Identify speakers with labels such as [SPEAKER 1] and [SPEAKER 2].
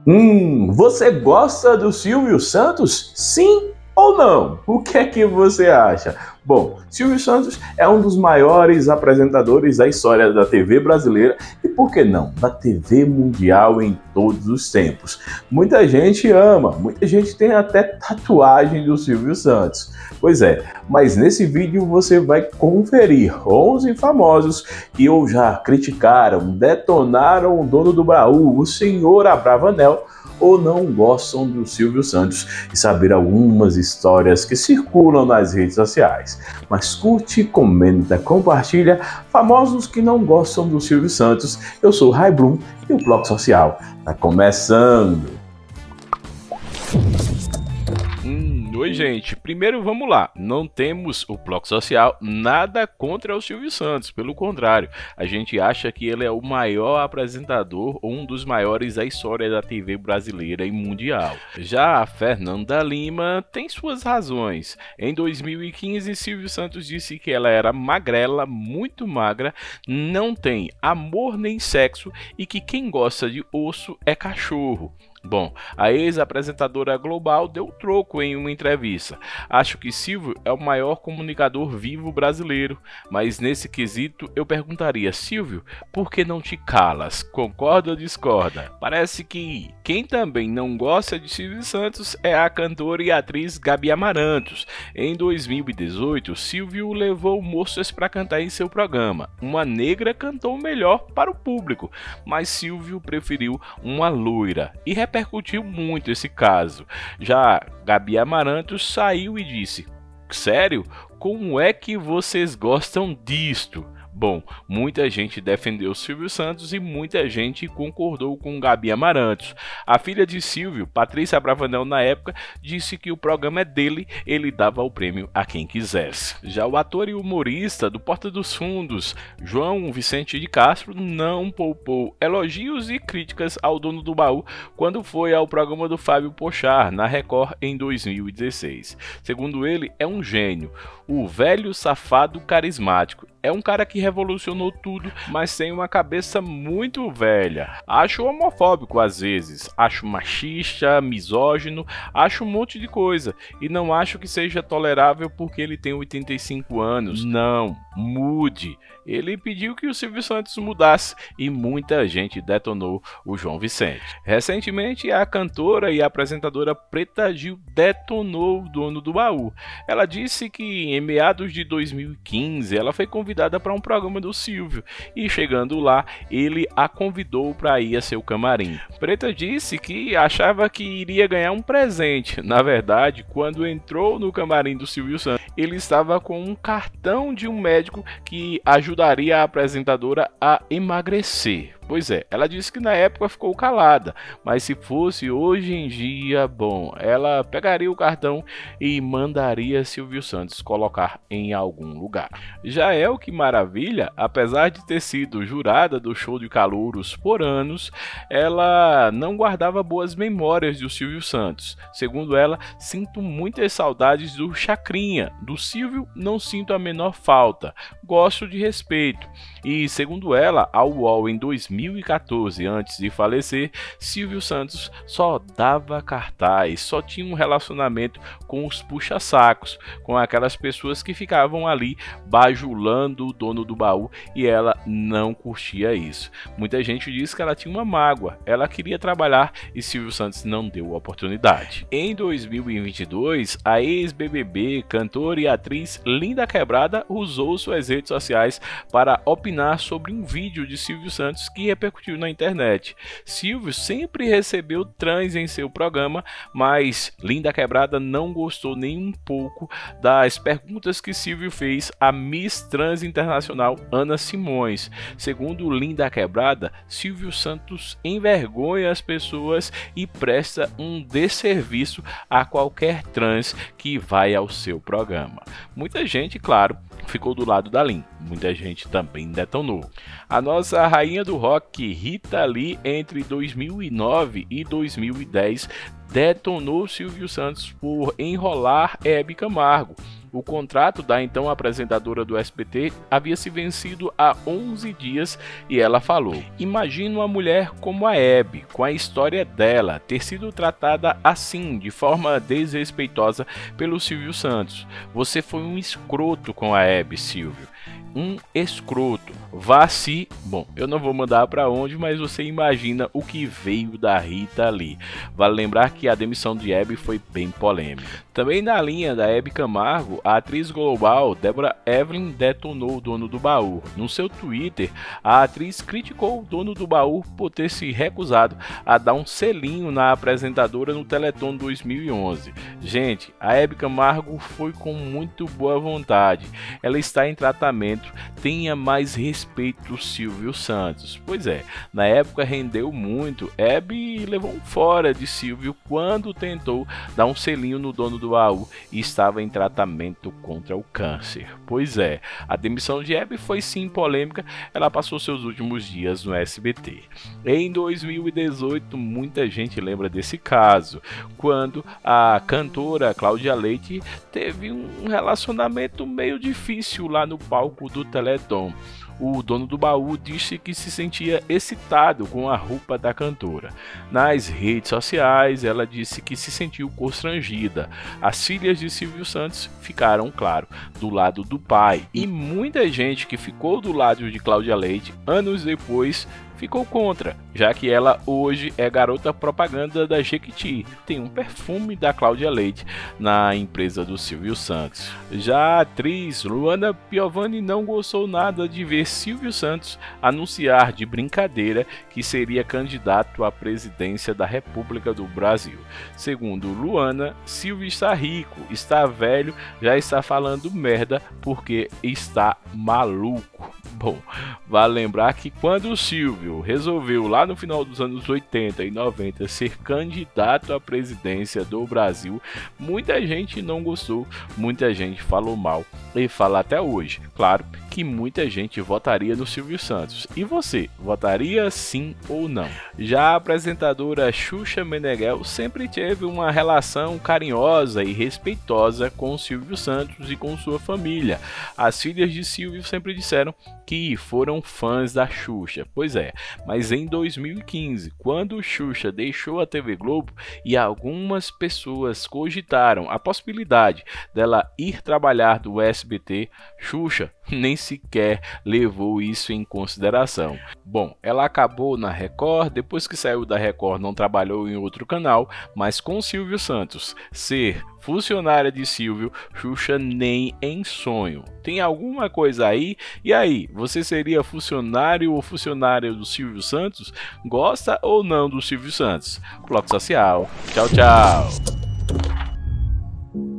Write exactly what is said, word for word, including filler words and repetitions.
[SPEAKER 1] Hum, você gosta do Silvio Santos? Sim ou não? O que é que você acha? Bom, Silvio Santos é um dos maiores apresentadores da história da T V brasileira e, por que não, da T V mundial em todos os tempos. Muita gente ama, muita gente tem até tatuagem do Silvio Santos. Pois é, mas nesse vídeo você vai conferir onze famosos que ou já criticaram, detonaram o dono do baú, o senhor Abravanel, ou não gostam do Silvio Santos e saber algumas histórias que circulam nas redes sociais. Mas curte, comenta, compartilha, famosos que não gostam do Silvio Santos. Eu sou o Rai Brum e o Bloco Social tá começando.
[SPEAKER 2] Oi gente, primeiro vamos lá, não temos o Bloco Social nada contra o Silvio Santos, pelo contrário, a gente acha que ele é o maior apresentador ou um dos maiores da história da T V brasileira e mundial. Já a Fernanda Lima tem suas razões. Em dois mil e quinze, Silvio Santos disse que ela era magrela, muito magra, não tem amor nem sexo e que quem gosta de osso é cachorro. Bom, a ex-apresentadora global deu troco em uma entrevista. Acho que Silvio é o maior comunicador vivo brasileiro, mas nesse quesito eu perguntaria, Silvio, por que não te calas? Concorda ou discorda? Parece que quem também não gosta de Silvio Santos é a cantora e atriz Gabi Amarantos. Em dois mil e dezoito, Silvio levou moças para cantar em seu programa. Uma negra cantou melhor para o público, mas Silvio preferiu uma loira e repercutiu muito esse caso. Já Gabi Amarantos saiu e disse: sério? Como é que vocês gostam disto? Bom, muita gente defendeu Silvio Santos e muita gente concordou com Gabi Amarantos. A filha de Silvio, Patrícia Abravanel, na época, disse que o programa é dele, ele dava o prêmio a quem quisesse. Já o ator e humorista do Porta dos Fundos, João Vicente de Castro, não poupou elogios e críticas ao dono do baú quando foi ao programa do Fábio Porchat, na Record, em dois mil e dezesseis. Segundo ele, é um gênio, o velho safado carismático. É um cara que revolucionou tudo, mas tem uma cabeça muito velha. Acho homofóbico às vezes, acho machista, misógino, acho um monte de coisa. E não acho que seja tolerável porque ele tem oitenta e cinco anos. Não, mude. Ele pediu que o Silvio Santos mudasse e muita gente detonou o João Vicente. Recentemente, a cantora e apresentadora Preta Gil detonou o dono do baú. Ela disse que em meados de dois mil e quinze ela foi convidada para um programa do Silvio e, chegando lá, ele a convidou para ir a seu camarim. Preta disse que achava que iria ganhar um presente. Na verdade, quando entrou no camarim do Silvio Santos, ele estava com um cartão de um médico que ajudaria a apresentadora a emagrecer. Pois é, ela disse que na época ficou calada, mas se fosse hoje em dia, bom, ela pegaria o cartão e mandaria Silvio Santos colocar em algum lugar. Já Elke Maravilha, apesar de ter sido jurada do show de calouros por anos, ela não guardava boas memórias do Silvio Santos. Segundo ela, sinto muitas saudades do Chacrinha, do Silvio não sinto a menor falta, gosto de respeito. E segundo ela, ao U O L em dois mil e quatorze, antes de falecer, Silvio Santos só dava cartaz, só tinha um relacionamento com os puxa-sacos, com aquelas pessoas que ficavam ali bajulando o dono do baú e ela não curtia isso. Muita gente diz que ela tinha uma mágoa, ela queria trabalhar e Silvio Santos não deu a oportunidade. Em dois mil e vinte e dois, a ex-B B B, cantora e atriz Linda Quebrada usou suas redes sociais para opinar sobre um vídeo de Silvio Santos que repercutiu na internet. Silvio sempre recebeu trans em seu programa, mas Linda Quebrada não gostou nem um pouco das perguntas que Silvio fez à Miss Trans Internacional Ana Simões. Segundo Linda Quebrada, Silvio Santos envergonha as pessoas e presta um desserviço a qualquer trans que vai ao seu programa. Muita gente, claro, ficou do lado da Lin, muita gente também detonou. A nossa rainha do rock, Rita Lee, entre dois mil e nove e dois mil e dez, detonou Silvio Santos por enrolar Hebe Camargo. O contrato da então apresentadora do S B T havia se vencido há onze dias e ela falou: "Imagino uma mulher como a Hebe, com a história dela ter sido tratada assim, de forma desrespeitosa pelo Silvio Santos. Você foi um escroto com a Hebe, Silvio. Um escroto. Vá se... Bom, eu não vou mandar para onde, mas você imagina o que veio da Rita ali. Vale lembrar que a demissão de Hebe foi bem polêmica. Também na linha da Hebe Camargo, a atriz global Deborah Evelyn detonou o dono do baú. No seu Twitter, a atriz criticou o dono do baú por ter se recusado a dar um selinho na apresentadora no Teleton dois mil e onze. Gente, a Hebe Camargo foi com muito boa vontade. Ela está em tratamento. Tenha mais respeito, Silvio Santos. Pois é, na época rendeu muito. Hebe levou um fora de Silvio quando tentou dar um selinho no dono do baú e estava em tratamento contra o câncer. Pois é, a demissão de Hebe foi sim polêmica. Ela passou seus últimos dias no S B T. Em dois mil e dezoito, muita gente lembra desse caso, quando a cantora Cláudia Leite teve um relacionamento meio difícil lá no palco do Teleton. O dono do baú disse que se sentia excitado com a roupa da cantora. Nas redes sociais, ela disse que se sentiu constrangida. As filhas de Silvio Santos ficaram, claro, do lado do pai. E muita gente que ficou do lado de Cláudia Leite, anos depois, ficou contra, já que ela hoje é garota propaganda da Jequiti. Tem um perfume da Cláudia Leite na empresa do Silvio Santos. Já a atriz Luana Piovani não gostou nada de ver Silvio Santos anunciar de brincadeira que seria candidato à presidência da República do Brasil. Segundo Luana, Silvio está rico, está velho, já está falando merda porque está maluco. Bom, vale lembrar que quando o Silvio resolveu lá no final dos anos oitenta e noventa ser candidato à presidência do Brasil, muita gente não gostou, muita gente falou mal e fala até hoje. Claro que muita gente votaria no Silvio Santos. E você, votaria sim ou não? Já a apresentadora Xuxa Meneghel sempre teve uma relação carinhosa e respeitosa com o Silvio Santos e com sua família. As filhas de Silvio sempre disseram que foram fãs da Xuxa. Pois é, mas em dois mil e quinze, quando Xuxa deixou a T V Globo e algumas pessoas cogitaram a possibilidade dela ir trabalhar do S B T, Xuxa nem sequer levou isso em consideração. Bom, ela acabou na Record, depois que saiu da Record não trabalhou em outro canal, mas com Silvio Santos ser funcionária de Silvio, Xuxa nem em sonho. Tem alguma coisa aí? E aí, você seria funcionário ou funcionária do Silvio Santos? Gosta ou não do Silvio Santos? Bloco Social. Tchau, tchau.